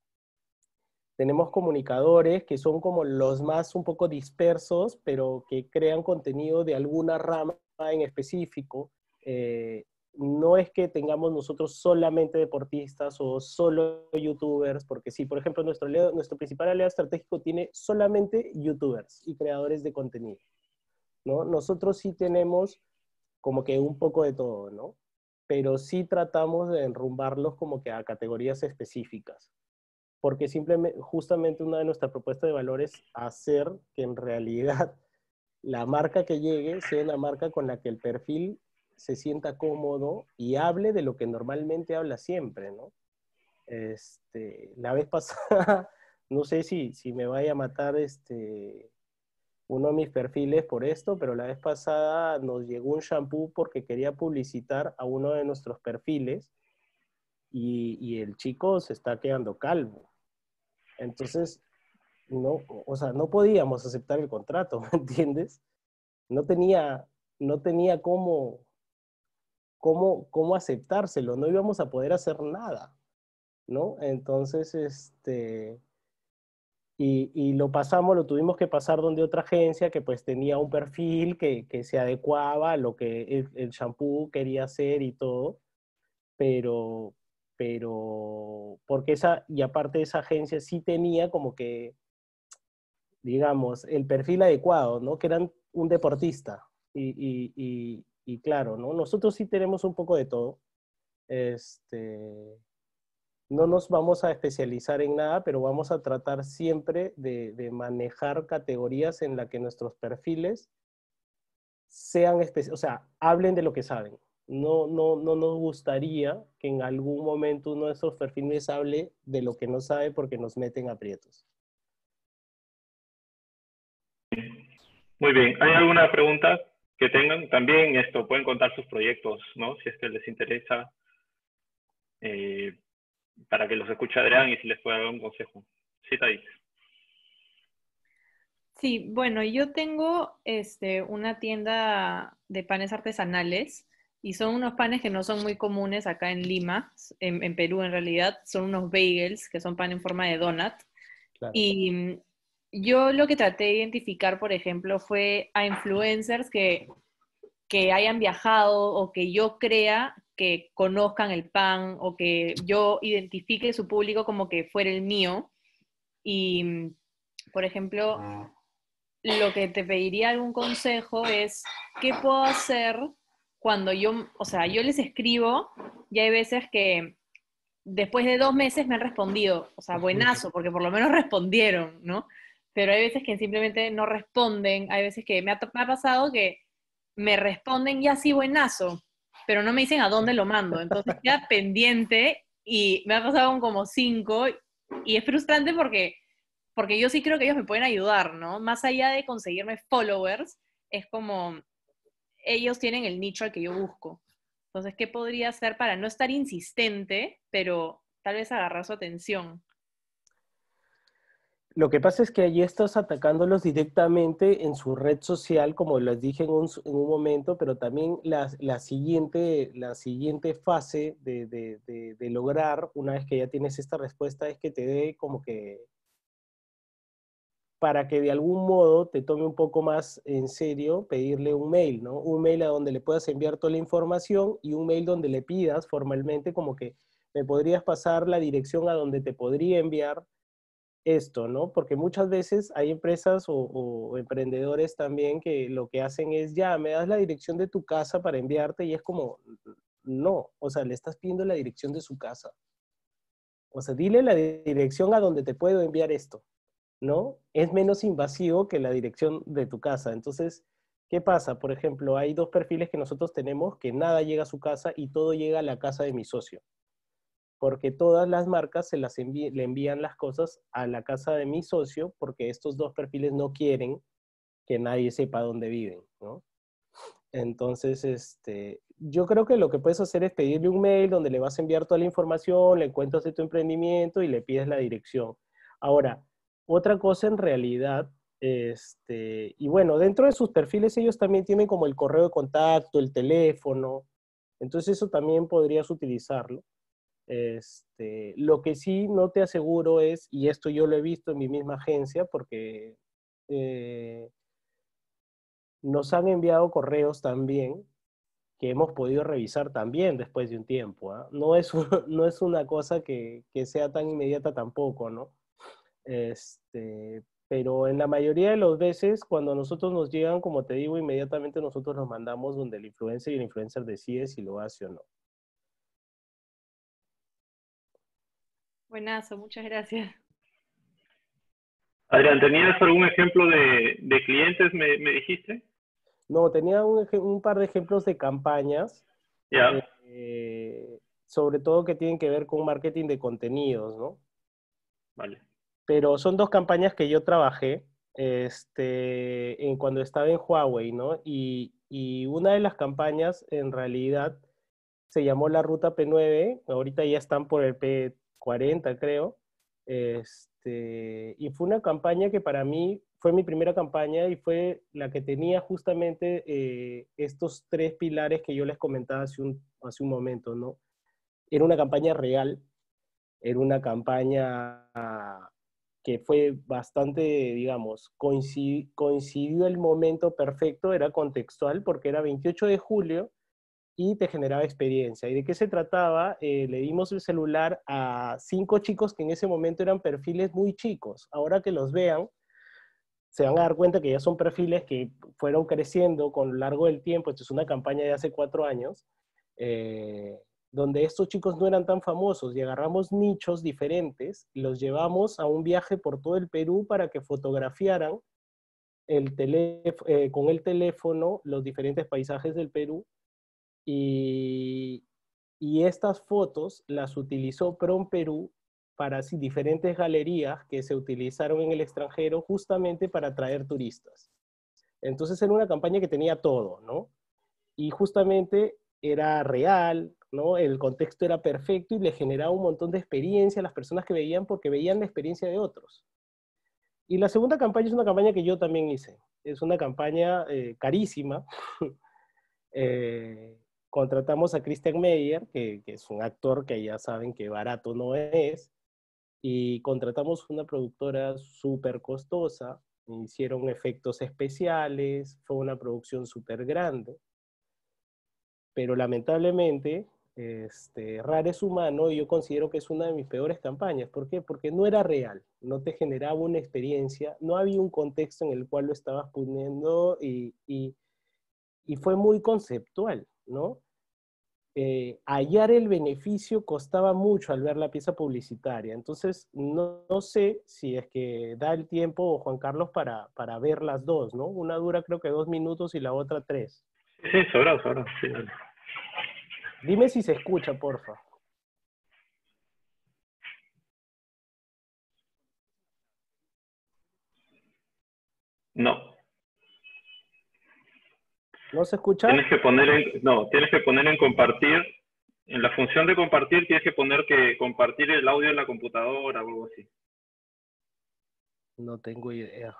tenemos comunicadores que son como los más un poco dispersos, pero que crean contenido de alguna rama en específico. Eh, no es que tengamos nosotros solamente deportistas o solo youtubers, porque sí, por ejemplo, nuestro, nuestro principal aliado estratégico tiene solamente youtubers y creadores de contenido, ¿no? Nosotros sí tenemos como que un poco de todo, ¿no? Pero sí tratamos de enrumbarlos como que a categorías específicas, porque simplemente, justamente una de nuestras propuestas de valor es hacer que en realidad la marca que llegue sea una marca con la que el perfil se sienta cómodo y hable de lo que normalmente habla siempre, ¿no? Este, la vez pasada, no sé si, si me vaya a matar este, uno de mis perfiles por esto, pero la vez pasada nos llegó un shampoo porque quería publicitar a uno de nuestros perfiles y, y el chico se está quedando calvo. Entonces, no, o sea, no podíamos aceptar el contrato, ¿me entiendes? No tenía, no tenía cómo, cómo, cómo aceptárselo, no íbamos a poder hacer nada, ¿no? Entonces, este, y, y lo pasamos, lo tuvimos que pasar donde otra agencia que pues tenía un perfil que, que se adecuaba a lo que el, el shampoo quería hacer y todo, pero, pero, porque esa, y aparte esa agencia sí tenía como que, digamos, el perfil adecuado, ¿no? Que eran un deportista. Y, y, y, y claro, ¿no? Nosotros sí tenemos un poco de todo. Este, no nos vamos a especializar en nada, pero vamos a tratar siempre de, de manejar categorías en las que nuestros perfiles sean, o sea, hablen de lo que saben. No, no, no nos gustaría que en algún momento uno de esos perfiles hable de lo que no sabe porque nos meten aprietos. Muy bien. ¿Hay alguna pregunta que tengan? También esto, pueden contar sus proyectos, ¿no? Si es que les interesa, eh, para que los escuche Adrián y si les puede dar un consejo. Sí, Thais. Sí, bueno, yo tengo este, una tienda de panes artesanales y son unos panes que no son muy comunes acá en Lima, en, en Perú en realidad. Son unos bagels que son pan en forma de donut. Claro. Y yo lo que traté de identificar, por ejemplo, fue a influencers que, que hayan viajado o que yo crea que conozcan el pan o que yo identifique su público como que fuera el mío. Y, por ejemplo, lo que te pediría algún consejo es qué puedo hacer cuando yo, o sea, yo les escribo y hay veces que después de dos meses me han respondido, o sea, buenazo, porque por lo menos respondieron, ¿no? Pero hay veces que simplemente no responden, hay veces que me ha, me ha pasado que me responden ya sí, buenazo, pero no me dicen a dónde lo mando, entonces queda pendiente y me ha pasado con como cinco y es frustrante porque, porque yo sí creo que ellos me pueden ayudar, ¿no? Más allá de conseguirme followers, es como ellos tienen el nicho al que yo busco. Entonces, ¿qué podría hacer para no estar insistente, pero tal vez agarrar su atención? Lo que pasa es que allí estás atacándolos directamente en su red social, como les dije en un, en un momento, pero también la, la, siguiente, la siguiente fase de, de, de, de lograr, una vez que ya tienes esta respuesta, es que te dé como que, para que de algún modo te tome un poco más en serio, pedirle un mail, ¿no? Un mail a donde le puedas enviar toda la información y un mail donde le pidas formalmente como que me podrías pasar la dirección a donde te podría enviar esto, ¿no? Porque muchas veces hay empresas o, o emprendedores también que lo que hacen es, ya, me das la dirección de tu casa para enviarte y es como, no, o sea, le estás pidiendo la dirección de su casa. O sea, dile la dirección a donde te puedo enviar esto, ¿no? Es menos invasivo que la dirección de tu casa. Entonces, ¿qué pasa? Por ejemplo, hay dos perfiles que nosotros tenemos que nada llega a su casa y todo llega a la casa de mi socio. Porque todas las marcas se las envi le envían las cosas a la casa de mi socio porque estos dos perfiles no quieren que nadie sepa dónde viven, ¿no? Entonces, este, yo creo que lo que puedes hacer es pedirle un mail donde le vas a enviar toda la información, le cuentas de tu emprendimiento y le pides la dirección. Ahora, otra cosa en realidad, este, y bueno, dentro de sus perfiles ellos también tienen como el correo de contacto, el teléfono, entonces eso también podrías utilizarlo. Este, lo que sí no te aseguro es, y esto yo lo he visto en mi misma agencia, porque eh, nos han enviado correos también que hemos podido revisar también después de un tiempo, ¿ah? No es, un- no es una cosa que, que sea tan inmediata tampoco, ¿no? Este, pero en la mayoría de las veces, cuando a nosotros nos llegan, como te digo, inmediatamente nosotros los mandamos donde el influencer y el influencer decide si lo hace o no. Buenazo, muchas gracias. Adrián, ¿tenías algún ejemplo de, de clientes, me, me dijiste? No, tenía un, ej- un par de ejemplos de campañas, Ya, eh, sobre todo que tienen que ver con marketing de contenidos, ¿no? vale. Pero son dos campañas que yo trabajé este, en cuando estaba en Huawei, ¿no? Y, y una de las campañas en realidad se llamó la Ruta P nueve, ahorita ya están por el P cuarenta, creo. Este, y fue una campaña que para mí fue mi primera campaña y fue la que tenía justamente eh, estos tres pilares que yo les comentaba hace un, hace un momento, ¿no? Era una campaña real, era una campaña que fue bastante, digamos, coincidió, coincidió el momento perfecto, era contextual porque era veintiocho de julio y te generaba experiencia. ¿Y de qué se trataba? Eh, le dimos el celular a cinco chicos que en ese momento eran perfiles muy chicos. Ahora que los vean, se van a dar cuenta que ya son perfiles que fueron creciendo con lo largo del tiempo. Esto es una campaña de hace cuatro años, eh, donde estos chicos no eran tan famosos y agarramos nichos diferentes y los llevamos a un viaje por todo el Perú para que fotografiaran el eh, con el teléfono los diferentes paisajes del Perú. Y, y estas fotos las utilizó Prom Perú para así, diferentes galerías que se utilizaron en el extranjero justamente para atraer turistas. Entonces era una campaña que tenía todo, ¿no? Y justamente era real, ¿no? El contexto era perfecto y le generaba un montón de experiencia a las personas que veían porque veían la experiencia de otros. Y la segunda campaña es una campaña que yo también hice. Es una campaña eh, carísima. eh, Contratamos a Christian Meyer, que, que es un actor que ya saben que barato no es, y contratamos una productora súper costosa, hicieron efectos especiales, fue una producción súper grande, pero lamentablemente, este, Rara es humano y yo considero que es una de mis peores campañas. ¿Por qué? Porque no era real, no te generaba una experiencia, no había un contexto en el cual lo estabas poniendo y, y, y fue muy conceptual, ¿no? Eh, hallar el beneficio costaba mucho al ver la pieza publicitaria. Entonces, no, no sé si es que da el tiempo, Juan Carlos, para, para ver las dos, ¿no? Una dura creo que dos minutos y la otra tres. Sí, sobrado, sobrado, sí, dale. Dime si se escucha, porfa. No, ¿No se escucha? tienes que poner en, no, tienes que poner en compartir, en la función de compartir tienes que poner que compartir el audio en la computadora o algo así. No tengo idea.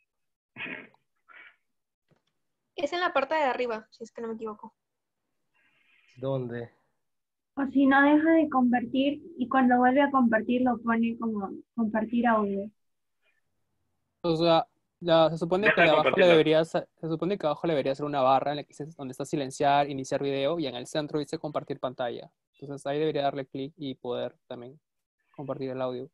Es en la parte de arriba, si es que no me equivoco. ¿Dónde? O si no deja de compartir y cuando vuelve a compartir lo pone como compartir audio. O sea, la- se supone Deja que de de abajo le compartirla. debería, sa- se supone que abajo le debería ser una barra en la que dice donde está silenciar, iniciar video, y en el centro dice compartir pantalla. Entonces ahí debería darle clic y poder también compartir el audio.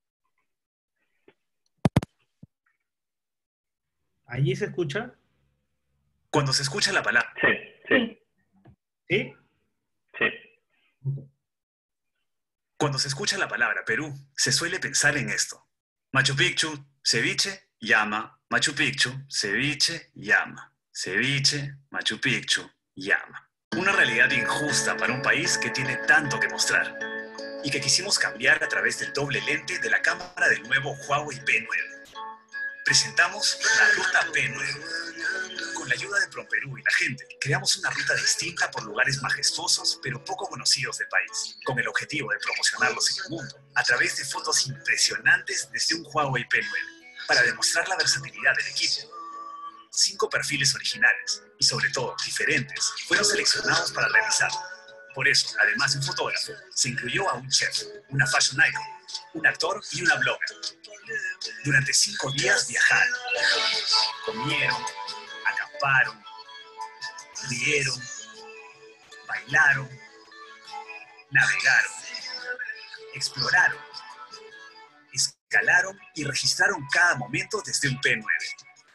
¿Allí se escucha? Cuando se escucha la palabra. Sí, sí, ¿Sí? sí. Cuando se escucha la palabra Perú, se suele pensar en esto. Machu Picchu, ceviche, llama. Machu Picchu, ceviche, llama. Ceviche, Machu Picchu, llama. Una realidad injusta para un país que tiene tanto que mostrar y que quisimos cambiar a través del doble lente de la cámara del nuevo Huawei P nueve. Presentamos la ruta P nueve. Con la ayuda de ProPerú y la gente, creamos una ruta distinta por lugares majestuosos pero poco conocidos del país, con el objetivo de promocionarlos en el mundo a través de fotos impresionantes desde un Huawei P nueve, para demostrar la versatilidad del equipo. Cinco perfiles originales, y sobre todo diferentes, fueron seleccionados para realizarlo. Por eso, además de un fotógrafo, se incluyó a un chef, una fashion icon, un actor y una blogger. Durante cinco días viajaron, comieron, acamparon, rieron, bailaron, navegaron, exploraron, escalaron y registraron cada momento desde un P nueve,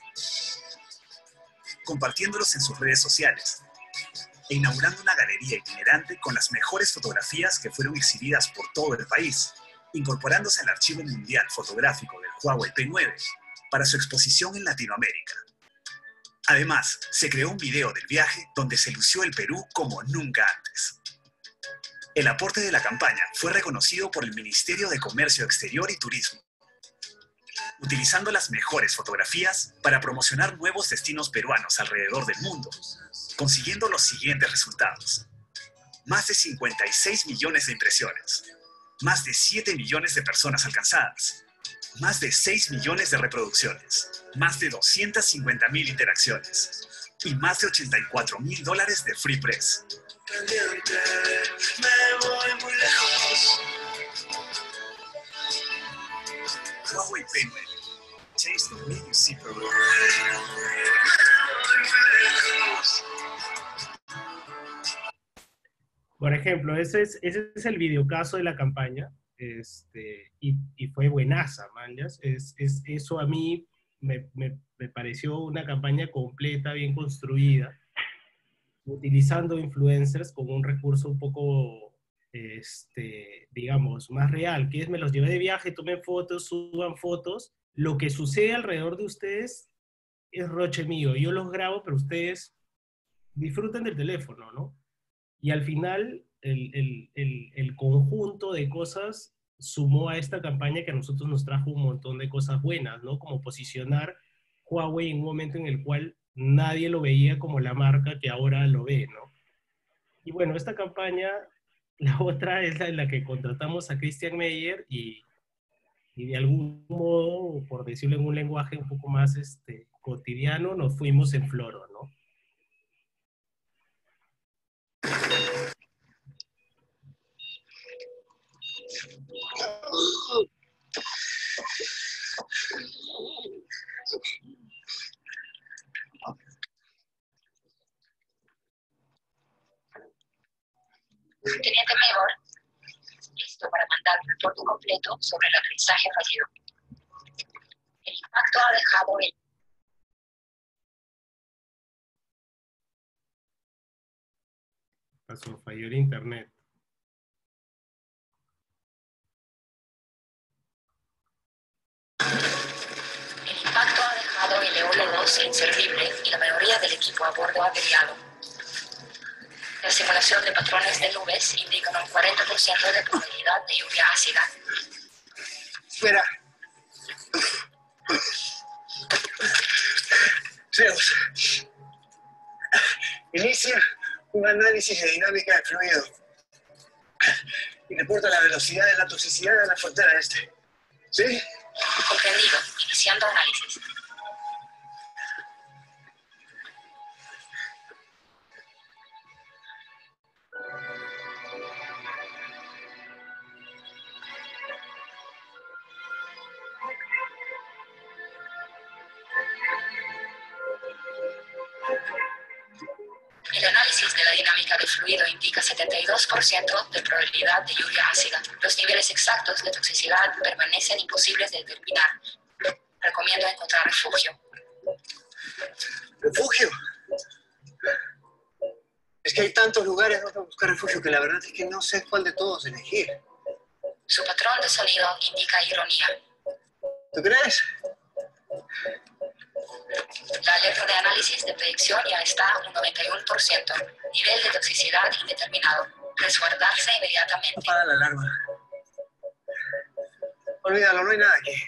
compartiéndolos en sus redes sociales e inaugurando una galería itinerante con las mejores fotografías que fueron exhibidas por todo el país, incorporándose al Archivo Mundial Fotográfico del Huawei P nueve para su exposición en Latinoamérica. Además, se creó un video del viaje donde se lució el Perú como nunca antes. El aporte de la campaña fue reconocido por el Ministerio de Comercio Exterior y Turismo, utilizando las mejores fotografías para promocionar nuevos destinos peruanos alrededor del mundo, consiguiendo los siguientes resultados. Más de cincuenta y seis millones de impresiones, más de siete millones de personas alcanzadas, más de seis millones de reproducciones, más de doscientas cincuenta mil interacciones y más de ochenta y cuatro mil dólares de Free Press. Huawei P nueve. Chase the way you see Peru. Por ejemplo, ese es, ese es el videocaso de la campaña, este, y, y fue buenaza, manjas. Es, es, eso a mí me, me, me pareció una campaña completa, bien construida, utilizando influencers con un recurso un poco, este, digamos, más real, que es me los llevé de viaje, tomen fotos, suban fotos. Lo que sucede alrededor de ustedes es roche mío. Yo los grabo, pero ustedes disfruten del teléfono, ¿no? Y al final, el, el, el, el conjunto de cosas sumó a esta campaña que a nosotros nos trajo un montón de cosas buenas, ¿no? Como posicionar Huawei en un momento en el cual nadie lo veía como la marca que ahora lo ve, ¿no? Y bueno, esta campaña, la otra es la en la que contratamos a Christian Meyer y, y de algún modo, por decirlo en un lenguaje un poco más este, cotidiano, nos fuimos en floro, ¿no? Teniente Mayor, listo para mandar un reporte completo sobre el aterrizaje fallido. El impacto ha dejado el... Pasó, falló el internet. El impacto ha dejado el Eole dos inservible y la mayoría del equipo a bordo averiado. La simulación de patrones de nubes indica un cuarenta por ciento de probabilidad de lluvia ácida. Espera. Zeus. Inicia un análisis de dinámica de fluido y reporta la velocidad de la toxicidad de la frontera este. ¿Sí? Comprendido. Iniciando análisis. El análisis de la dinámica del fluido indica setenta y dos por ciento de probabilidad de lluvia ácida. Los niveles exactos de toxicidad permanecen imposibles de determinar. Recomiendo encontrar refugio. ¿Refugio? Es que hay tantos lugares donde buscar refugio que la verdad es que no sé cuál de todos elegir. Su patrón de sonido indica ironía. ¿Tú crees? La alerta de análisis de predicción ya está a un noventa y uno por ciento. Nivel de toxicidad indeterminado. Resguardarse inmediatamente. Apaga la alarma. Olvídalo, no hay nada aquí.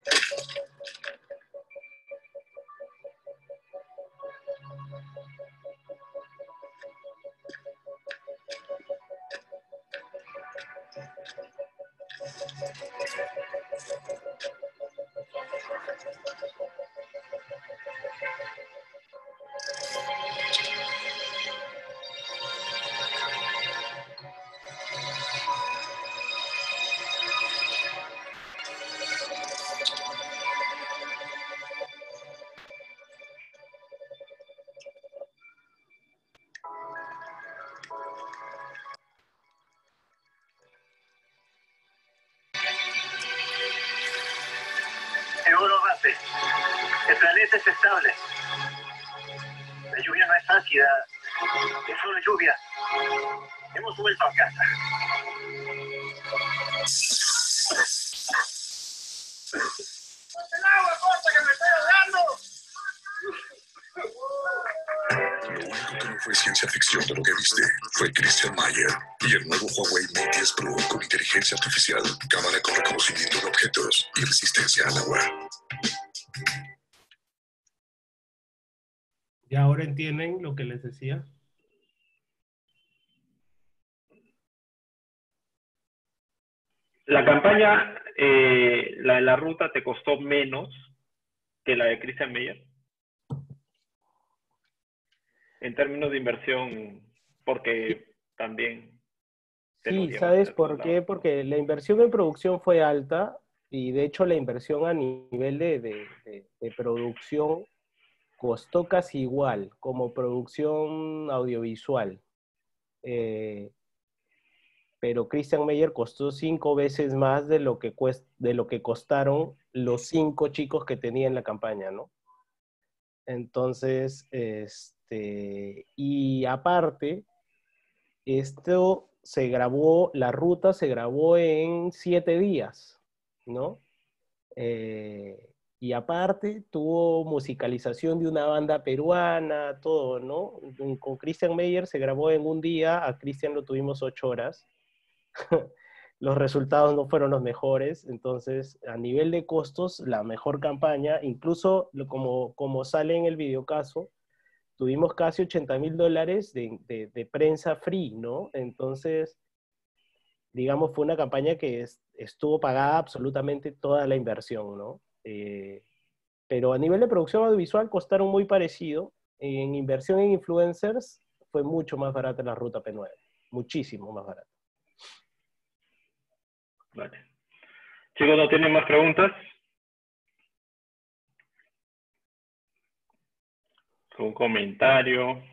Seguro, base. El planeta es estable. La lluvia no es ácida. Es solo lluvia. Hemos vuelto a casa. ¡El agua, corta, que me estoy ahogando! Lo único que no fue ciencia ficción de lo que viste fue Christian Mayer y el nuevo Huawei Mate diez Pro con inteligencia artificial, cámara con reconocimiento de objetos y resistencia al agua. ¿Y ahora entienden lo que les decía? La campaña, eh, la de la ruta, te costó menos que la de Christian Mayer. En términos de inversión, porque también... Sí, ¿sabes por qué? Porque la inversión en producción fue alta y de hecho la inversión a nivel de, de, de, de producción costó casi igual como producción audiovisual. Eh, pero Christian Mayer costó cinco veces más de lo que, cuest, de lo que costaron los cinco chicos que tenía en la campaña, ¿no? Entonces, este, y aparte, esto se grabó, la ruta se grabó en siete días, ¿no? Eh, y aparte tuvo musicalización de una banda peruana, todo, ¿no? Con Christian Mayer se grabó en un día, a Christian lo tuvimos ocho horas. Los resultados no fueron los mejores, entonces a nivel de costos, la mejor campaña, incluso como, como sale en el videocaso, tuvimos casi ochenta mil dólares de, de, de prensa free, ¿no? Entonces, digamos, fue una campaña que es, estuvo pagada absolutamente toda la inversión, ¿no? Eh, pero a nivel de producción audiovisual costaron muy parecido. En inversión en influencers fue mucho más barata la ruta P nueve, muchísimo más barata. Vale. Chicos, ¿no tienen más preguntas? Un comentario.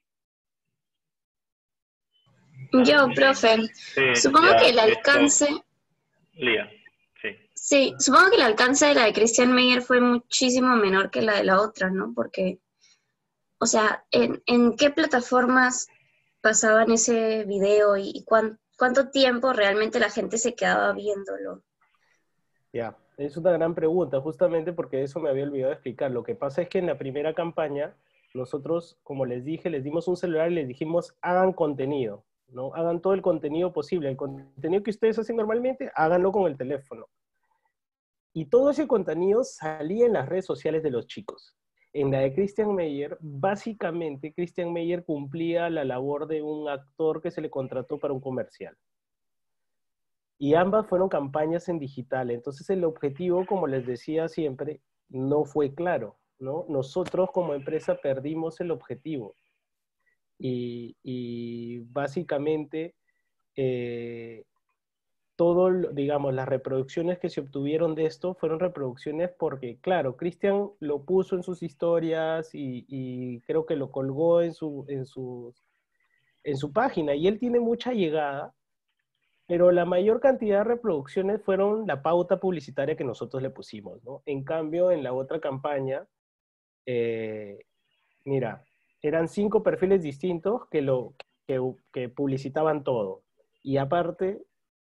Yo, profe, Sí, supongo ya, que el listo. alcance, Lía, sí. sí, supongo que el alcance de la de Christian Mayer fue muchísimo menor que la de la otra, ¿no? Porque, o sea, ¿en, en qué plataformas pasaban ese video y, y cuán, cuánto tiempo realmente la gente se quedaba viéndolo? Ya, es una gran pregunta, justamente porque eso me había olvidado explicar. Lo que pasa es que en la primera campaña, nosotros, como les dije, les dimos un celular y les dijimos, hagan contenido, ¿no? Hagan todo el contenido posible. El contenido que ustedes hacen normalmente, háganlo con el teléfono. Y todo ese contenido salía en las redes sociales de los chicos. En la de Christian Mayer, básicamente, Christian Mayer cumplía la labor de un actor que se le contrató para un comercial. Y ambas fueron campañas en digital. Entonces el objetivo, como les decía siempre, no fue claro, ¿no? Nosotros como empresa perdimos el objetivo. Y, y básicamente, eh, todo, digamos, las reproducciones que se obtuvieron de esto fueron reproducciones porque, claro, Christian lo puso en sus historias y, y creo que lo colgó en su, en, su, en su página. Y él tiene mucha llegada. Pero la mayor cantidad de reproducciones fueron la pauta publicitaria que nosotros le pusimos, ¿no? En cambio, en la otra campaña, eh, mira, eran cinco perfiles distintos que, lo, que, que publicitaban todo. Y aparte,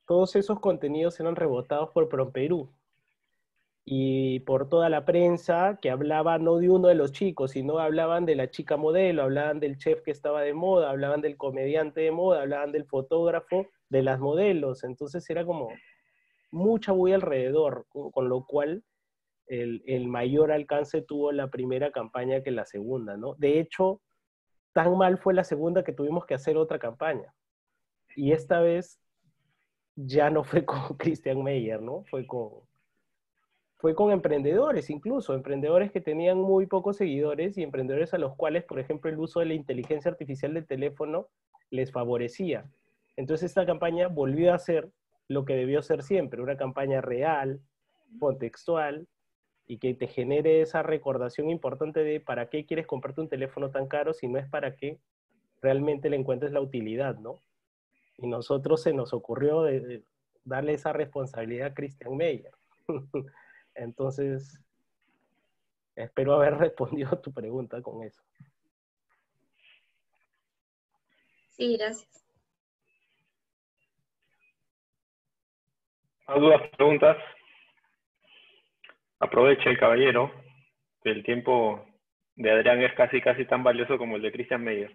todos esos contenidos eran rebotados por PromPerú y por toda la prensa que hablaba no de uno de los chicos, sino hablaban de la chica modelo, hablaban del chef que estaba de moda, hablaban del comediante de moda, hablaban del fotógrafo, de las modelos. Entonces era como mucha bulla alrededor, con, con lo cual el, el mayor alcance tuvo la primera campaña que la segunda, ¿no? De hecho, tan mal fue la segunda que tuvimos que hacer otra campaña. Y esta vez ya no fue con Christian Meyer, ¿no? Fue con, fue con emprendedores incluso, emprendedores que tenían muy pocos seguidores y emprendedores a los cuales, por ejemplo, el uso de la inteligencia artificial del teléfono les favorecía. Entonces esta campaña volvió a ser lo que debió ser siempre, una campaña real, contextual, y que te genere esa recordación importante de para qué quieres comprarte un teléfono tan caro si no es para que realmente le encuentres la utilidad, ¿no? Y nosotros se nos ocurrió de, de darle esa responsabilidad a Christian Meyer. Entonces, espero haber respondido a tu pregunta con eso. Sí, gracias. ¿Más dudas, preguntas? Aproveche, caballero, que el tiempo de Adrián es casi casi tan valioso como el de Christian Meyer.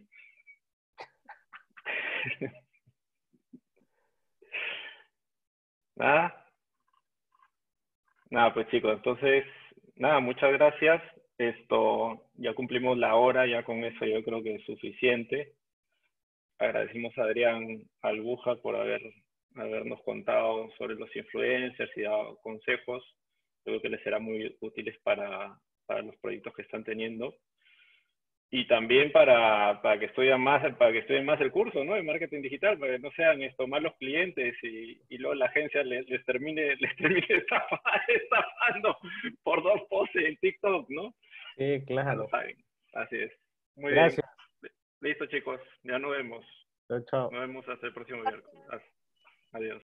Nada. Nada, pues chicos, entonces, nada, muchas gracias. Esto, ya cumplimos la hora, ya con eso yo creo que es suficiente. Agradecimos a Adrián Albuja por haber, habernos contado sobre los influencers y dado consejos. Creo que les será muy útiles para, para los proyectos que están teniendo. Y también para, para que estudien más, para que estudien más el curso, ¿no? De marketing digital, para que no sean esto malos clientes y, y luego la agencia les, les termine, les termine estafando por dos posts en TikTok, ¿no? Sí, claro. Ya lo saben. Así es. Muy Gracias. bien. Listo, chicos. Ya nos vemos. Chao, chao. Nos vemos hasta el próximo miércoles. Adiós.